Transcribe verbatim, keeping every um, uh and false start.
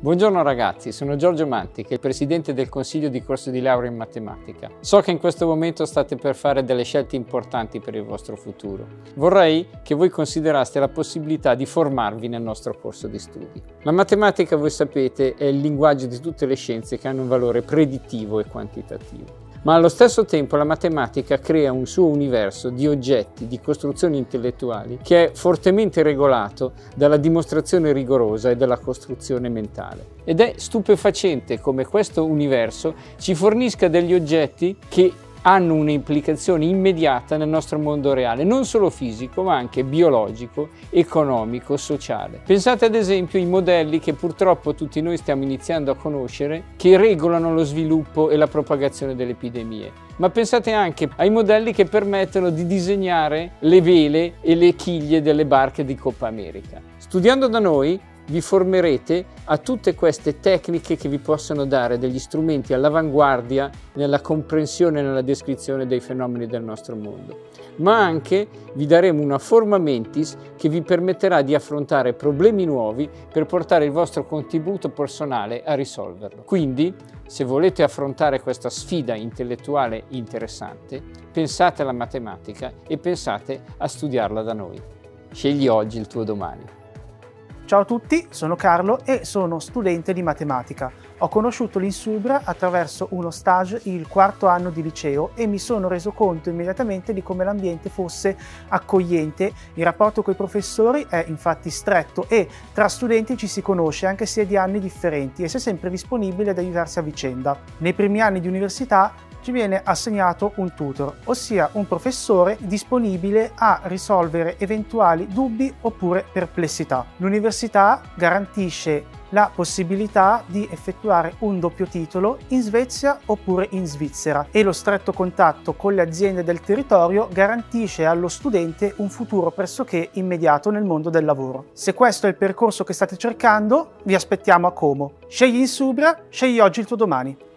Buongiorno ragazzi, sono Giorgio Mantica, il presidente del consiglio di corso di laurea in matematica. So che in questo momento state per fare delle scelte importanti per il vostro futuro. Vorrei che voi consideraste la possibilità di formarvi nel nostro corso di studi. La matematica, voi sapete, è il linguaggio di tutte le scienze che hanno un valore predittivo e quantitativo. Ma allo stesso tempo la matematica crea un suo universo di oggetti, di costruzioni intellettuali che è fortemente regolato dalla dimostrazione rigorosa e dalla costruzione mentale. Ed è stupefacente come questo universo ci fornisca degli oggetti che hanno un'implicazione immediata nel nostro mondo reale, non solo fisico ma anche biologico, economico, sociale. Pensate ad esempio ai modelli che purtroppo tutti noi stiamo iniziando a conoscere, che regolano lo sviluppo e la propagazione delle epidemie. Ma pensate anche ai modelli che permettono di disegnare le vele e le chiglie delle barche di Coppa America. Studiando da noi vi formerete a tutte queste tecniche che vi possono dare degli strumenti all'avanguardia nella comprensione e nella descrizione dei fenomeni del nostro mondo, ma anche vi daremo una forma mentis che vi permetterà di affrontare problemi nuovi per portare il vostro contributo personale a risolverlo. Quindi, se volete affrontare questa sfida intellettuale interessante, pensate alla matematica e pensate a studiarla da noi. Scegli oggi il tuo domani. Ciao a tutti, sono Carlo e sono studente di matematica. Ho conosciuto l'Insubria attraverso uno stage il quarto anno di liceo e mi sono reso conto immediatamente di come l'ambiente fosse accogliente. Il rapporto con i professori è infatti stretto e tra studenti ci si conosce anche se di anni differenti e si è sempre disponibili ad aiutarsi a vicenda. Nei primi anni di università ci viene assegnato un tutor, ossia un professore disponibile a risolvere eventuali dubbi oppure perplessità. L'università garantisce la possibilità di effettuare un doppio titolo in Svezia oppure in Svizzera e lo stretto contatto con le aziende del territorio garantisce allo studente un futuro pressoché immediato nel mondo del lavoro. Se questo è il percorso che state cercando, vi aspettiamo a Como. Scegli Insubria, scegli oggi il tuo domani.